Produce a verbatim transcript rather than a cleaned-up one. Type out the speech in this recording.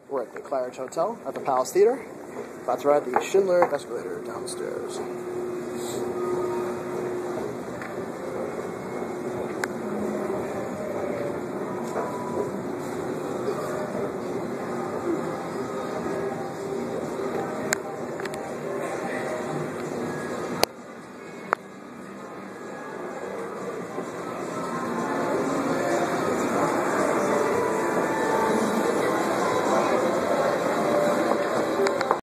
We're at the Claridge Hotel at the Palace Theater. About to ride the Schindler escalator downstairs.